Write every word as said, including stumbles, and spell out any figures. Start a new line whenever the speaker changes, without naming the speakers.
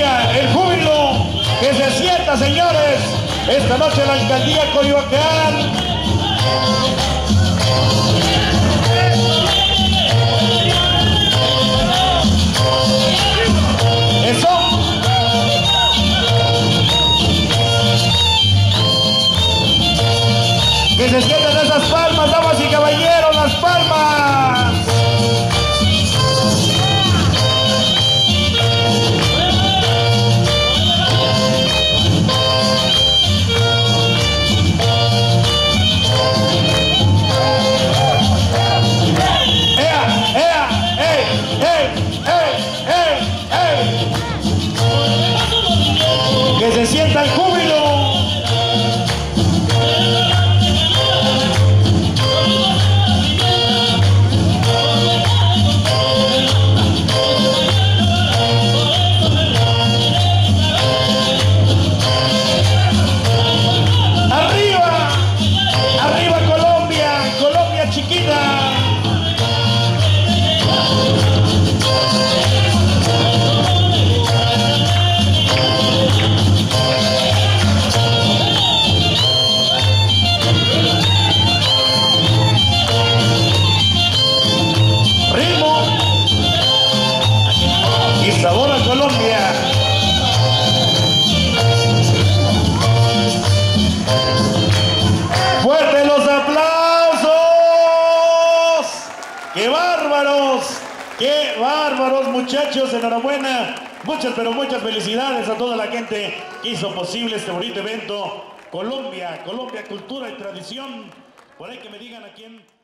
Colombia, el júbilo que se sienta, señores, esta noche en la alcaldía Coyoacán. Eso. Que se sientan esas palmas, damas y caballeros, las palmas. Que se sienta el júbilo. Arriba, arriba Colombia, Colombia chiquita. Sabor a Colombia. ¡Fuertes los aplausos! ¡Qué bárbaros! ¡Qué bárbaros, muchachos! Enhorabuena. Muchas, pero muchas felicidades a toda la gente que hizo posible este bonito evento. Colombia, Colombia, cultura y tradición. Por ahí que me digan a quién...